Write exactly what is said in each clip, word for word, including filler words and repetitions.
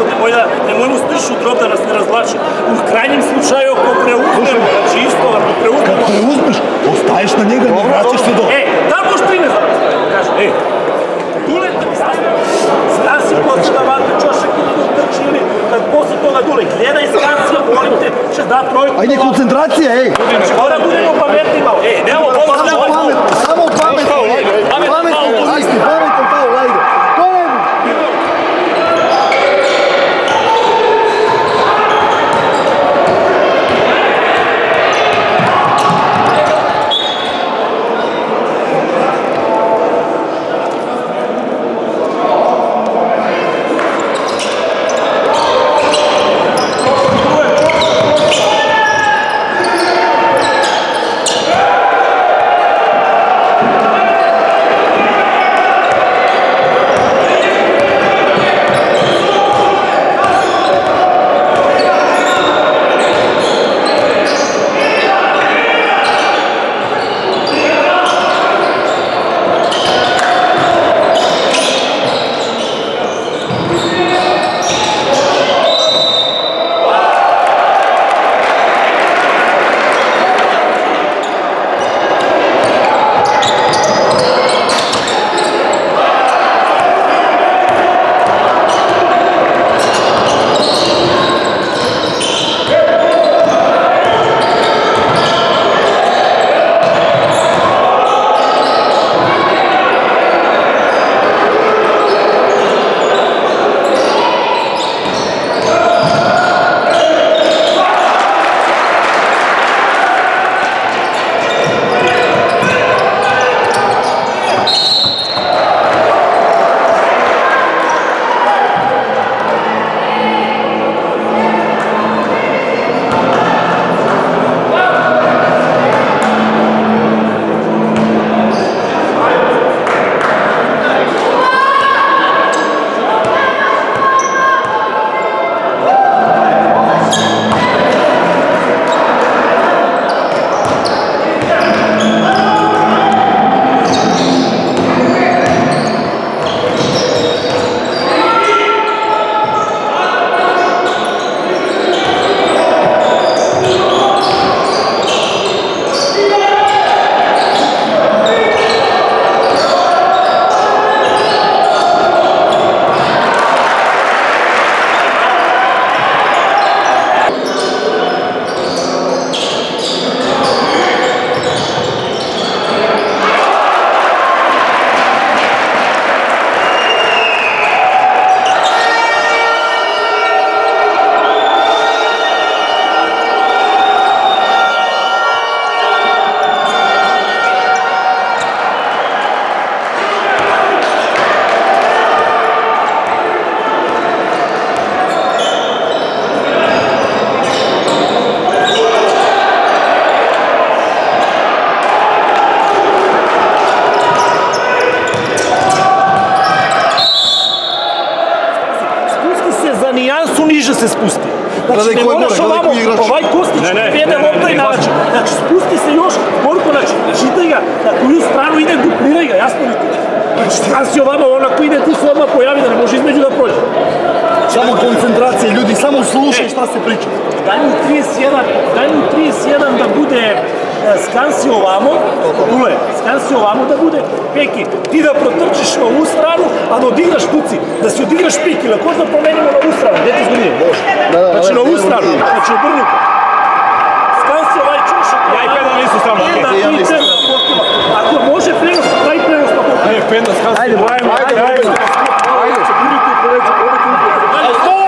tako, nemoj mu stiš u drop da nas ne razvlači. U krajnjem slučaju, ako preuzmemo, znači isto, ako preuzmemo... Kad preuzmeš, ostaješ na njega, ne vraćaš se do... E, da li možeš ti ne znam? Kaže, e, Dule, da mi stavimo, skansi posle da vate čošak ili da trči ili kad posle toga Dule, gledaj skansi, molim te, će da trojku... Ajde, koncentracija, ej! Mora budemo pametni malo, ej, nemo pomoći, samo pametno, samo pametno, pametno, ajde, pametno, faul, ajde! se spusti. Znači, ne moraš ovamo, ovaj Kostić vede lopta i način. Znači, spusti se još, Borko, znači, čitaj ga, na koju stranu ide, dupliraj ga, jasno li ti? Znači, stran si ovamo, onako ide, tu se odmah pojavi da ne može između da prođe. Samo koncentracije, ljudi, samo slušaj šta se priča. Daj mu trideset jedan, daj mu trideset jedan da bude skansi ovamo, Dule, skansi ovamo da bude, Peki, ti da protrčiš na ovu stranu, a da odigraš tuci, da si odigraš pik ili ako da promenimo na ovu stranu, gdje ti zgodnije? Može. Znači na ovu stranu, znači obrnuto. Skansi ovaj čušak, ja i Penda nisu stranu. Penda, ti centar, potima. Ako može prenos, daj prenos pa potima. Ajde, Penda, skansi. Ajde, ajde, ajde, ajde. Ajde, se budite i poveći, probajte upravo. Ajde, stoj!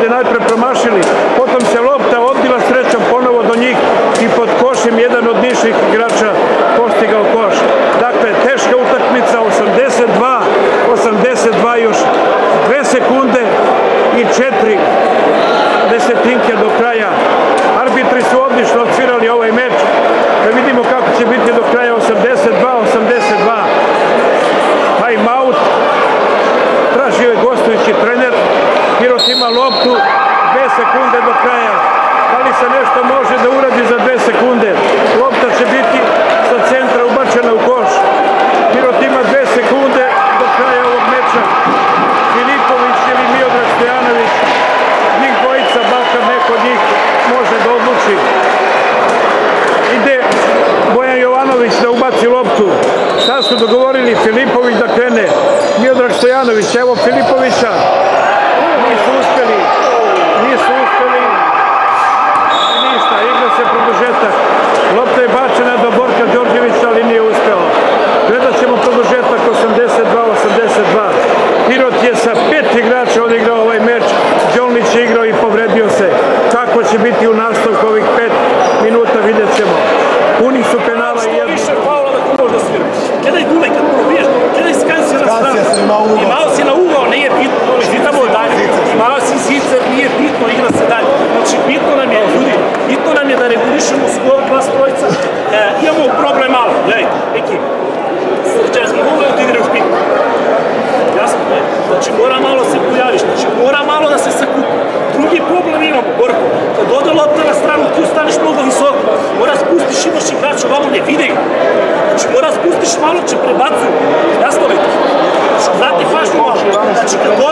najpre promašili, potom se lopta odbila srećom ponovo do njih i pod košem jedan od nižih igrača postigao koš. Dakle, teška utakmica, osamdeset dva osamdeset dva, još dve sekunde i četiri desetinke do kraja. Arbitri su odlično odsvirali ovaj meč, da vidimo kako će biti do kraja. Osamdeset dva osamdeset dva. Time out. Tražio je gostujući trener. Pirot ima loptu, dve sekunde do kraja. Da li se nešto može da uradi za dve sekunde? Lopta će biti sa centra ubačena u koš. Pirot ima dve sekunde do kraja ovog meča. Filipović ili Miodrag Stojanović, njih dvojica, bakar neko od njih može da odluči. Ide Bojan Jovanović da ubaci loptu. Šta su dogovorili? Filipović da krene. Miodrag Stojanović, evo Filipovića. Nisu uspeli. Nisu uspeli. Ništa, igra se produžetak. Lopta je bačena do Borka Đorđevića, ali nije uspeo. Gledat ćemo produžetak osamdeset dva osamdeset dva. Pirot je sa pet igrača odigrao ovaj meč. Đolnić je igrao i povredio se. Kako će biti u nastavku ovih pet minuta, vidjet ćemo. Puni su penala i jedno. Što više faula da možeš da svira. Gledaj Dule, kad probiješ, gledaj Skansija na stranu. Imao si na ugao, nije bitno, izvitamo dalje. Imao si zicer, nije bitno, igra se dalje. Znači, bitno nam je, ljudi, bitno nam je da regulišemo skor, dva strojca. Imamo problem malo, gledajte, neki srđanski ugao da igra još bitno. Jasno, ne? Znači, mora malo se pojaviš, znači, mora malo da se sakupi. Drugi problem imamo, Borko, kad ode lopta na stranu, tu staneš mnogo visoko, mora spustiš, imaš igrača, ovamo ne vide ga. Znači, mora spustiš malo, će prebacuju, jasno vidite. Znači, vrati pažnju malo. Znači, kad